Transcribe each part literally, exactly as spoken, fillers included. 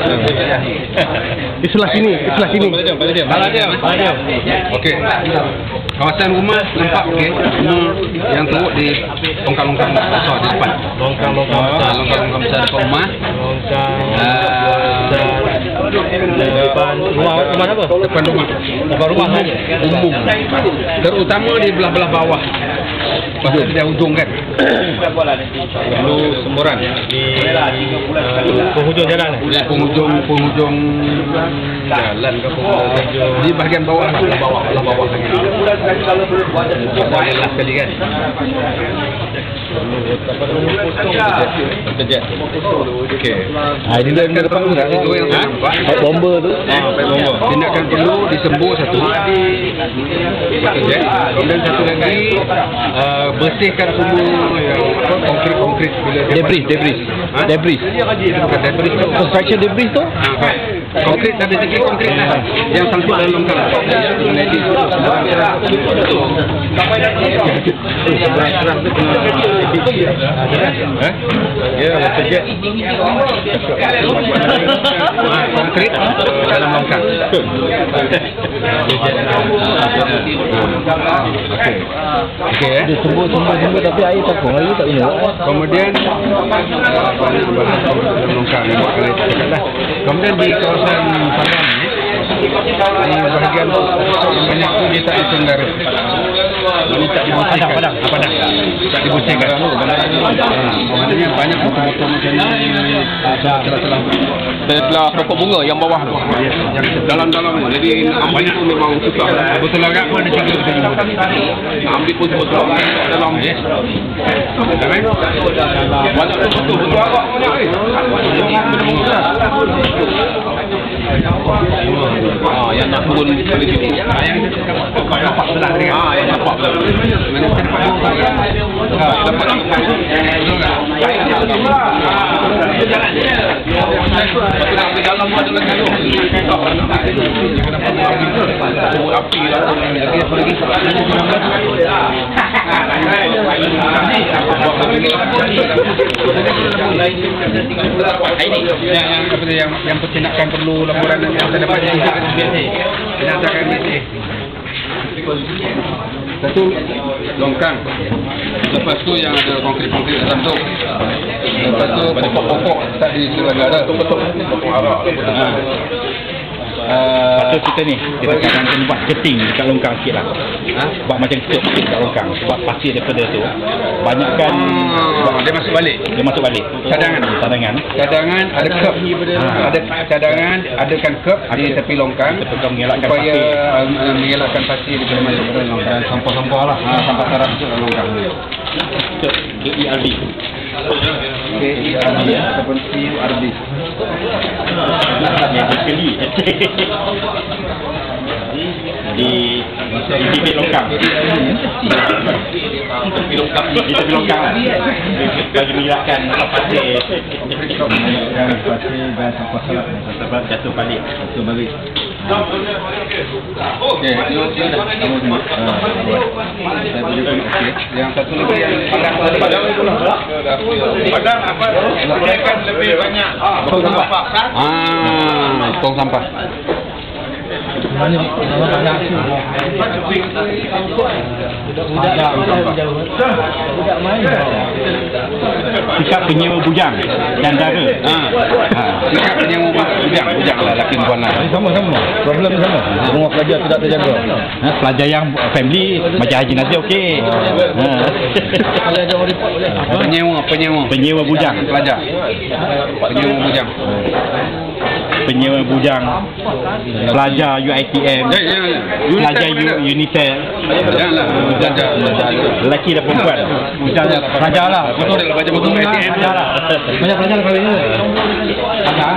Di sebelah sini, di sebelah sini. Bala dia, bala dia. Okey. Kawasan rumah nampak okey. Semua yang teruk di longkang-longkang besar di depan. Longkang-longkang besar, longkang-longkang besar depan rumah. Longkang depan rumah, rumah apa? Depan rumah. Depan rumah saja. Umum. Terutama di belah-belah bawah. Pasal dia ujung kan. Lalu semburan Di penghujung jalan. di penghujung penghujung jalan ke penghujung di bahagian bawah belah bawah belah bawah lagi. Dah sekali kan. Kejap. Okey. Ah, ini dia depan tu tak? Itu yang saya nampak. Pipe bomber tu. Ah, pipe bomber. Tindakan perlu disembur satu. Okey. Kemudian satu lagi uh, bersihkan semua yang konkrit-konkrit bila dia Debris, debris. Ha? Debris. Itu bukan debris tu. Construction debris tu? Ha, kan. Konkrit ada segi konkrit lah. Yang sangkut dalam longkang. Magnetik. Serang-serang tu kena eh? Ya, kerja. Ha, konkrit dalam longkang. Okey. Okey eh. Dia sembur-sembur-sembur tapi air takut lagi tak guna. Kemudian dalam longkang ni buat kali cakap dah. Kemudian di kawasan Padang ni di bahagian yang banyak tu dia tak disenggara. Ini tak dibersihkan. Padang, Padang. Padang. Tak dibersihkan. Maknanya banyak motor-motor macam ni celah-celah. Dan telah pokok bunga yang bawah tu. Yang dalam-dalam tu. Jadi ambil tu memang susah. Betul agak pun ada cara kita jumpa. Ambil pun susah. Dalam ni. Banyak tu betul-betul agak banyak ni. Ah, yang nak pun boleh gitu. Ah, yang nampak belah ni. Ah, yang nampak belah. Dalam ada lagi tu. Api lah. Ini yang yang peternakan perlu laporan yang saya dapat ini. Penyatakan ini. Satu longkang. Lepas tu yang ada konkrit-konkrit atas tu. Lepas tu pokok-pokok tak diselenggara. Betul-betul. Pokok arak. Uh, Patut kita ni kita kadang kena buat keting dekat longkang sikit lah. Ha? Buat macam ketuk sikit dekat longkang. Sebab pasir daripada tu banyakkan hmm, dia masuk balik. Dia masuk balik. Cadangan. Cadangan. Cadangan ada curb. Ha. Ada cadangan, adakan curb di tepi longkang mengelakkan supaya pasir. uh, mengelakkan pasir daripada masuk ke dalam longkang. Sampah-sampah lah. Ha, sampah sarap masuk dalam longkang. K E R D. K E R D ataupun C U R D. Yang sekali di di tepi longkang. Di tepi longkang. Di tepi longkang. Bagi mengelakkan pasir. Pasir dan sampah sarap sebab jatuh balik. Jatuh balik. Okey, itu dah kamu tengok. Ha, saya boleh pun okey. Yang satu lagi yang padang padang padang apa? Laporkan lebih banyak tong sampah. Ah, tong sampah. Mana nama padang tu? Budak budak main. Sikap penyewa bujang dan dara. Ha. Ha, sikap penyewa bujang, bujang lah laki perempuan lah. Sama-sama. Problem sama. Rumah pelajar tidak terjaga. Ha, pelajar yang family macam Haji Nazir okey. Ha. Kalau ada orang report boleh. Penyewa, penyewa. Penyewa bujang. Pelajar. Penyewa bujang. Penyewa bujang. Pelajar U I T M. Ya, ya, ya. Pelajar UNICEF. Janganlah. Pelajar. Lelaki dan perempuan. Pelajar lah. Betul dah baca buku U I T M Pelajar lah. Banyak pelajar kahwin ni. Ada.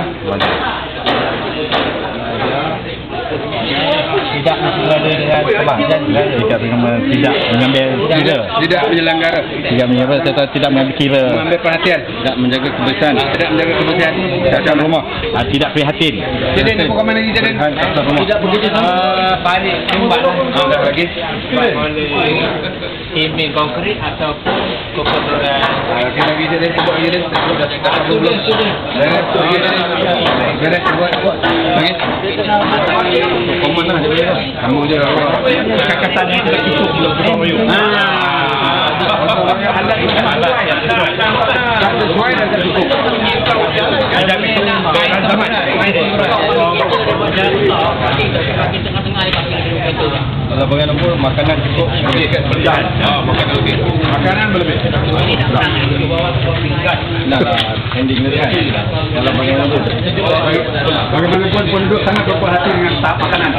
Tidak berada dengan kebanggaan. Tidak dengan tidak mengambil kira. Tidak menyelenggara. Tidak mengambil serta tidak mengambil kira. Mengambil perhatian. Tidak menjaga kebersihan. Tidak menjaga kebersihan. Tidak rumah. Ah, tidak prihatin. Jadi ni komen lagi jadi. Tidak begitu sama. Balik tembak Ada lagi. Timbing konkrit atau kokodoran. Okey lagi dia sebut lagi dia. Dah dah belum. Dah dah, buat, buat. Lagi. Komen lah, dia boleh. Kamu je. Kata-katanya itu dah cukup untuk kita royong. Ah. Anda itu malas. Tak sesuai dah tak cukup. Ada baik zaman. Kalau bagian nombor, makanan cukup. Okey, berjalan. Ah, makanan okey. Makanan berlebih. Dah lah, ending dia kan. Kalau bagian nombor. Bagaimanapun penduduk sangat berpuas hati dengan tahap makanan.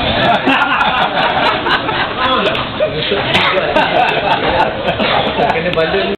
Kena banding.